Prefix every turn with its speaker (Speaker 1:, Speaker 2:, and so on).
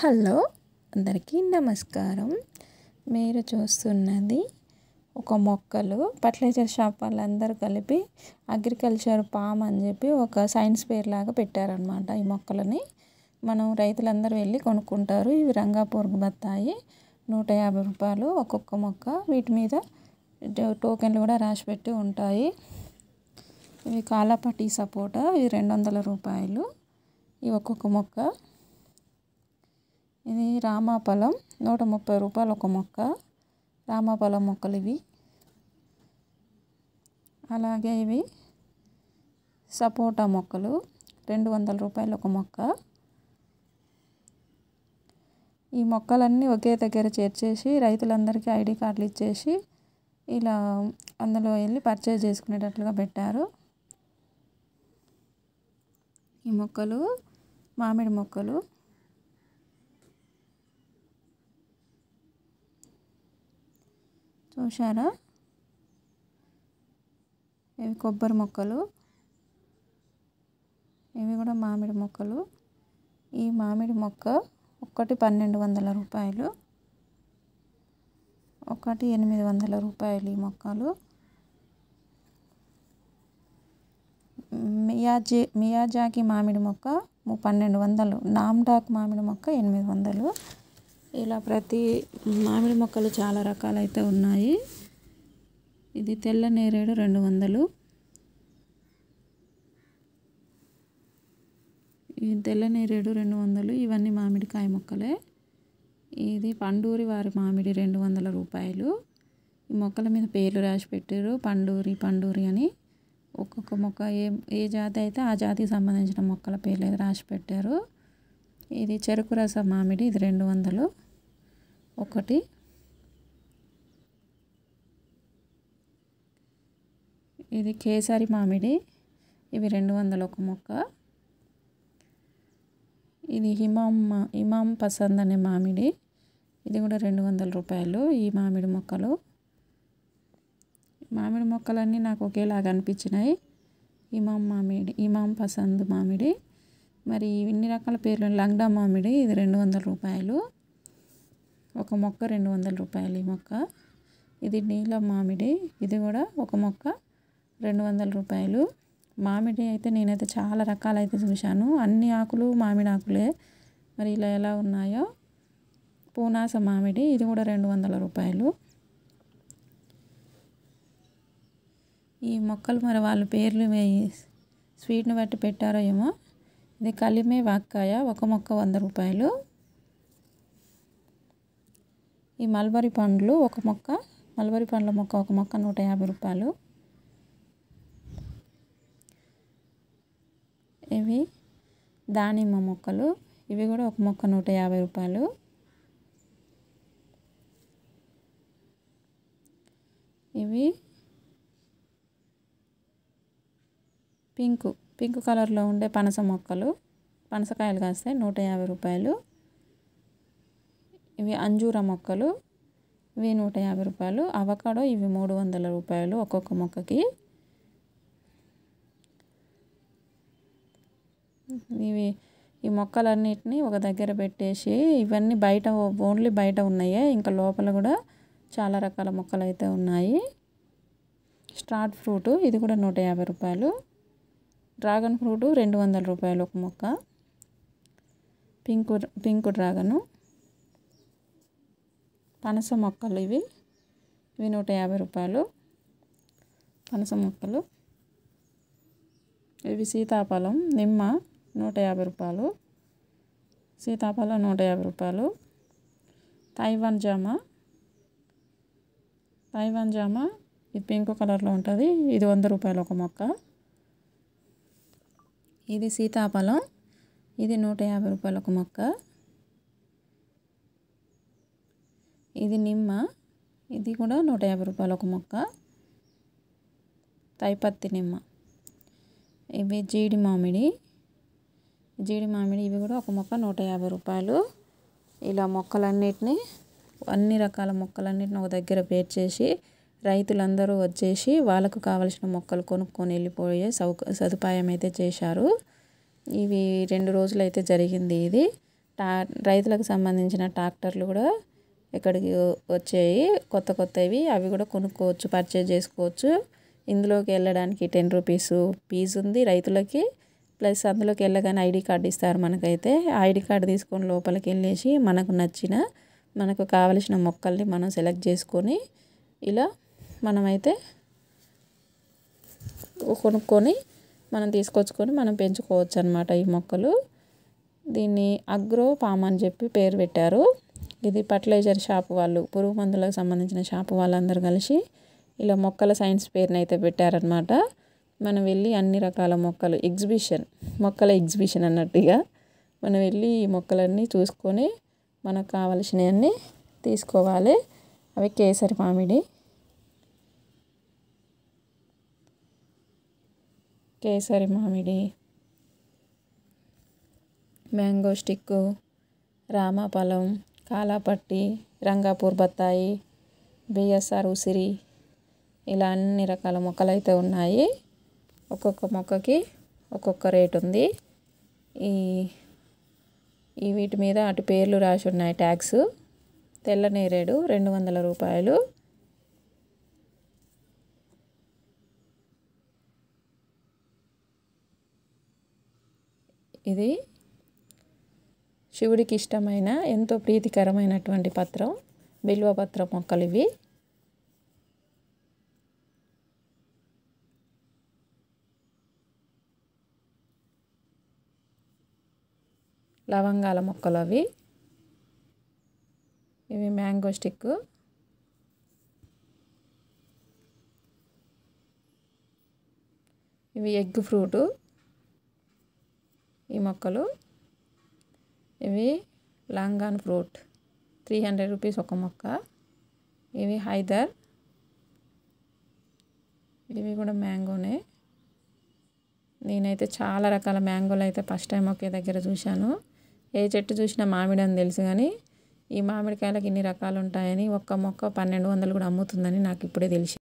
Speaker 1: Hello అందరికీ నమస్కారం. మీరు చూస్తున్నది ఒక మొక్కలు ఫర్టిలైజర్ షాప్ వాళ్ళందరూ కలిపి అగ్రికల్చర్ ఫామ్ అని చెప్పి ఒక సైన్స్ ఫేర్ లాగా పెట్టారనమాట. ఈ మొక్కలని మనం రైతులందరూ వెళ్ళి కొనుక్కుంటారు. ఇవి రంగాపూర్ బత్తాయి 150 రూపాయలు ఒక్కొక్క మొక్క. వీటి మీద టోకెన్లు కూడా రాసి పెట్టి ఉంటాయి. ఇవి కాలాపట్టి సపోటా, ఇవి 200 రూపాయలు ఈ ఒక్కొక్క మొక్క. ఇది రామాఫలం 130 రూపాయలు ఒక మొక్క. రామాఫలం మొక్కలు ఇవి. అలాగే ఇవి సపోటా మొక్కలు 200 రూపాయలు ఒక మొక్క. ఈ మొక్కలన్నీ ఒకే దగ్గర చేర్చేసి రైతులందరికీ ఐడి కార్డులు ఇచ్చేసి ఇలా అందులో వెళ్ళి పర్చేజ్ చేసుకునేటట్లుగా పెట్టారు. ఈ మొక్కలు మామిడి మొక్కలు. చూశారా? ఇవి కొబ్బరి మొక్కలు. ఇవి కూడా మామిడి మొక్కలు. ఈ మామిడి మొక్క ఒకటి 1200 రూపాయలు, ఒకటి 800 రూపాయలు ఈ మొక్కలు. మియాజాకి మామిడి మొక్క 1200, నామ్డాక్ మామిడి మొక్క 800. ఇలా ప్రతి మామిడి మొక్కలు చాలా రకాలైతే ఉన్నాయి. ఇది తెల్ల నేరేడు 200. ఈ తెల్ల నేరేడు 200. ఇవన్నీ మామిడికాయ మొక్కలే. ఇది పండూరి వారి మామిడి 200 రూపాయలు. ఈ మొక్కల మీద పేర్లు రాసి పెట్టారు. పండూరి అని. ఒక్కొక్క మొక్క ఏ జాతి అయితే ఆ జాతికి సంబంధించిన మొక్కల పేర్లు అయితే రాసి పెట్టారు. ఇది చెరుకు రసం మామిడి, ఇది 200 ఒకటి. ఇది కేసరి మామిడి, ఇవి 200 ఒక మొక్క. ఇది ఇమాం పసంద్ అనే మామిడి, ఇది కూడా 200 రూపాయలు. ఈ మామిడి మొక్కలు. మామిడి మొక్కలన్నీ నాకు ఒకేలాగా అనిపించినాయి. ఇమాం పసంద్ మామిడి. మరి ఇన్ని రకాల పేర్లు. లంగ్డా మామిడి, ఇది 200 రూపాయలు ఒక మొక్క. 200 రూపాయలు ఈ మొక్క. ఇది నీలం మామిడి, ఇది కూడా ఒక మొక్క 200 రూపాయలు. మామిడి అయితే నేనైతే చాలా రకాలైతే చూశాను. అన్ని ఆకులు మామిడి ఆకులే. మరి ఇలా ఎలా ఉన్నాయో. పూనాస మామిడి, ఇది కూడా 200 రూపాయలు. ఈ మొక్కలు మరి వాళ్ళ పేర్లు స్వీట్ని బట్టి పెట్టారో ఏమో. ఇది కలిమే వాక్కాయ, ఒక మొక్క 100 రూపాయలు. ఈ మల్బరీ పండ్లు మల్బరీ పండ్ల మొక్క ఒక మొక్క 150 రూపాయలు. ఇవి దానిమ్మ మొక్కలు, ఇవి కూడా ఒక మొక్క 150 రూపాయలు. ఇవి పింక్ కలర్లో ఉండే పనస మొక్కలు, పనసకాయలు కాస్తాయి, 150 రూపాయలు. ఇవి అంజూర మొక్కలు, ఇవి 150 రూపాయలు. అవకాడో ఇవి 300 రూపాయలు ఒక్కొక్క మొక్కకి. ఈ మొక్కలన్నిటిని ఒక దగ్గర పెట్టేసి ఇవన్నీ బయట, ఓన్లీ బయట ఉన్నాయే. ఇంకా లోపల కూడా చాలా రకాల మొక్కలు అయితే ఉన్నాయి. స్టార్ ఫ్రూట్, ఇది కూడా 150 రూపాయలు. డ్రాగన్ ఫ్రూట్ 200 రూపాయలు ఒక మొక్క. Pink dragon. పనస మొక్కలు ఇవి 150 రూపాయలు పనస మొక్కలు. ఇవి సీతాఫలం, నిమ్మ 150 రూపాయలు. సీతాఫలం 150 రూపాయలు. తైవాన్ జామ ఇది పింక్ కలర్లో ఉంటుంది, ఇది 100 రూపాయలు ఒక మొక్క. ఇది సీతాఫలం, ఇది 150 రూపాయలు ఒక మొక్క. ఇది నిమ్మ, ఇది కూడా 150 రూపాయలు ఒక మొక్క. తైపత్తి నిమ్మ. ఇవి జీడి మామిడి, ఇవి కూడా ఒక మొక్క 150 రూపాయలు. ఇలా మొక్కలన్నిటిని, అన్ని రకాల మొక్కలన్నిటిని ఒక దగ్గర పేర్చేసి రైతులందరూ వచ్చేసి వాళ్ళకు కావలసిన మొక్కలు కొనుక్కొని వెళ్ళిపోయే సదుపాయం అయితే చేశారు. ఇవి 2 రోజులు అయితే జరిగింది ఇది. రైతులకు సంబంధించిన ట్రాక్టర్లు కూడా ఇక్కడికి వచ్చాయి, కొత్త కొత్తవి. అవి కూడా కొనుక్కోవచ్చు, పర్చేజ్ చేసుకోవచ్చు. ఇందులోకి వెళ్ళడానికి 10 రూపీస్ ఫీజు ఉంది రైతులకి. ప్లస్ అందులోకి వెళ్ళగానే ఐడి కార్డు ఇస్తారు మనకైతే. ఐడి కార్డు తీసుకొని లోపలికి వెళ్ళేసి మనకు కావలసిన మొక్కల్ని మనం సెలెక్ట్ చేసుకొని ఇలా మనమైతే కొనుక్కొని మనం తీసుకొచ్చుకొని మనం పెంచుకోవచ్చు అన్నమాట ఈ మొక్కలు. దీన్ని అగ్రో పామ్ అని చెప్పి పేరు పెట్టారు. ఇది ఫర్టిలైజర్ షాప్ వాళ్ళు, పురుగు మందులకు సంబంధించిన షాపు వాళ్ళందరూ కలిసి ఇలా మొక్కల సైన్స్ పేరుని అయితే పెట్టారనమాట. మనం వెళ్ళి అన్ని రకాల మొక్కల ఎగ్జిబిషన్ అన్నట్టుగా మనం వెళ్ళి ఈ మొక్కలన్నీ చూసుకొని మనకు కావలసినవన్నీ తీసుకోవాలి. అవి కేసరి మామిడి, మ్యాంగో స్టిక్, రామఫలం, కాలాపట్టి, రంగాపూర్ బత్తాయి, బిఎస్ఆర్ ఉసిరి, ఇలా అన్ని రకాల మొక్కలు అయితే ఉన్నాయి. ఒక్కొక్క మొక్కకి ఒక్కొక్క రేట్ ఉంది. ఈ వీటి మీద అటు పేర్లు రాసి ఉన్నాయి. ట్యాగ్స్. తెల్ల నేరేడు 200 రూపాయలు. ఇది శివుడికి ఇష్టమైన ఎంతో ప్రీతికరమైనటువంటి పత్రం, బిల్వపత్రం మొక్కలు ఇవి. లవంగాల మొక్కలు అవి. ఇవి మ్యాంగో స్టిక్. ఇవి ఎగ్ ఫ్రూటు ఈ మొక్కలు. ఇవి లాంగాన్ ఫ్రూట్ 300 రూపీస్ ఒక మొక్క. ఇవి హైదర్. ఇవి కూడా మ్యాంగోనే. నేనైతే చాలా రకాల మ్యాంగోలు అయితే ఫస్ట్ టైం ఒకే దగ్గర చూశాను. ఏ చెట్టు చూసినా మామిడి అని తెలుసు, కానీ ఈ మామిడికాయలకు ఇన్ని రకాలు ఉంటాయని, ఒక్క మొక్క 1200 కూడా అమ్ముతుందని నాకు ఇప్పుడే తెలిసింది.